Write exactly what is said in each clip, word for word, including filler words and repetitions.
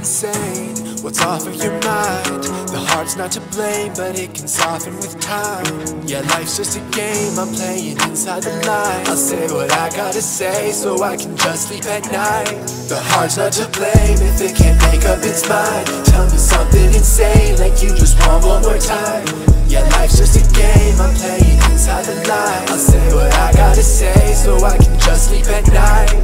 insane. What's off of your mind? The heart's not to blame, but it can soften with time. Yeah, life's just a game, I'm playing inside the lines. I'll say what I gotta say so I can just sleep at night. The heart's not to blame if it can't make up its mind. Tell me something insane like you just want one more time. Yeah, life's just a game, I'm playing inside the lines. I'll say what I gotta say so I can just sleep at night.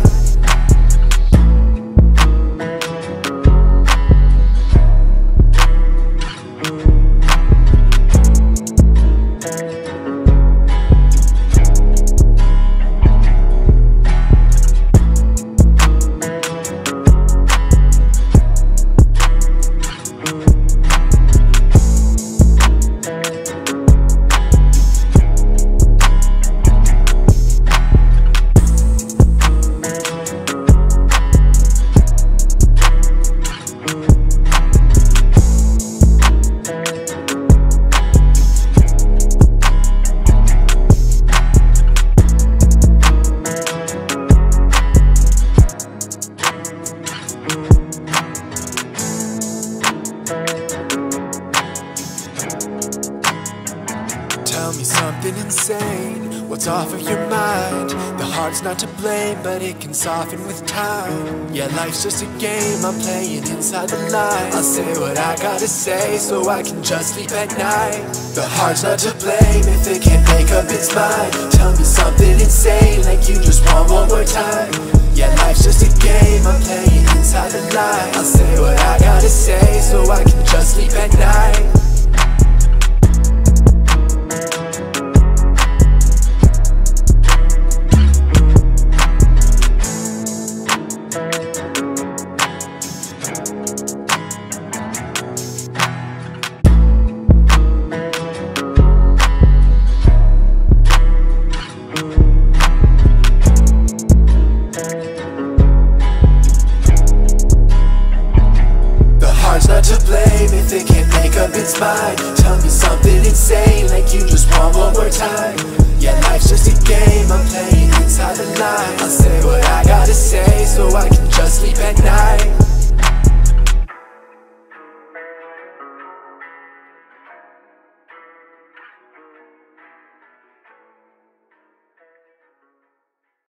Tell me something insane. What's off of your mind? The heart's not to blame, but it can soften with time. Yeah, life's just a game, I'm playing inside the lines. I'll say what I gotta say so I can just sleep at night. The heart's not to blame if it can't make up its mind. Tell me something insane like you just want one more time. Yeah, life's just a game, I'm playing inside the lines. I'll say what I gotta say so I can just sleep at night. Not to blame if it can't make up its mind. Tell me something insane like you just want one more time. Yeah, life's just a game, I'm playing inside the lines. I'll say what I gotta say so I can just sleep at night.